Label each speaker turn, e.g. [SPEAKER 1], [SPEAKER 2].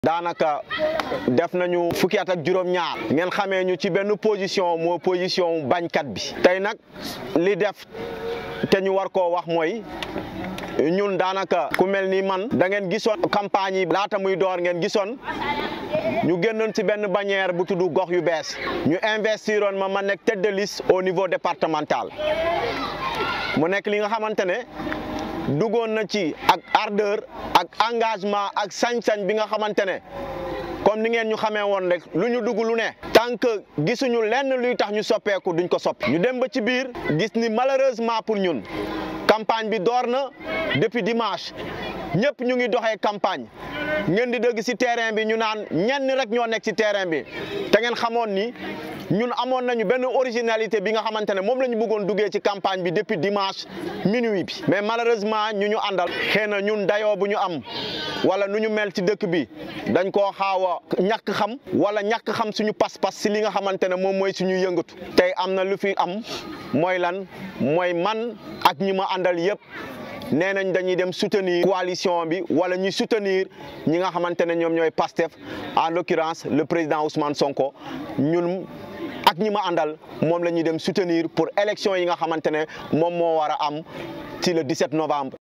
[SPEAKER 1] daanaka def nañu fukki at ak juróom-ñaar ngeen xamee ñu ci benn position moo position bañkat bi tey nag li def te ñu war koo wax mooy ñun daanaka ku mel ni man da ngeen gisoon campagne yi laata muy door ngeen gisoon ñu génnoon ci benn bannière bu tudd gox yu bees ñu investiroon ma nekk tête de liste au niveau départemental mu nekk li nga xamante ne duggoon na ci ak ardeur ak engagement ak sañ-sañ bi nga xamante ne comme ni ngeen ñu xamee woon rek lu ñu dugg lu ne tant que gisuñu lenn luy tax ñu soppeeku duñ ko soppi ñu dem ba ci biir gis ni malheureusement pour ñun campagne bi door na depuis dimanche ñëpp ñu ngi doxee campagne ngeen di dégg ci terrain bi ñu naan ñenn rek ñoo nekk ci terrain bi te ngeen xamoon ni ñun amoon nañu benn originalité bi nga xamante ne moom la ñu bëggoon duggee ci campagne bi depuis dimanche minuit bi mais malheureusement ñu àndal xëy na ñun dayoo bu ñu am wala nu ñu mel ci dëkk bi dañ koo xaaw a ñàkk xam wala ñàkk xam suñu pas-pas si li nga xamante ne moom mooy suñu yëngatu tey am na lu fi am mooy lan mooy man ak ñi ma àndal yëpp nee nañ dañuy dem soutenir coalition bi wala ñuy soutenir ñi nga xamante ne ñoom ñooy Pastef en l'occurrence le président Ousmane Sonko ñun ak ñi ma àndal moom la ñuy dem soutenir pour élection yi nga xamante ne moom moo war a am ci le 17 novembre.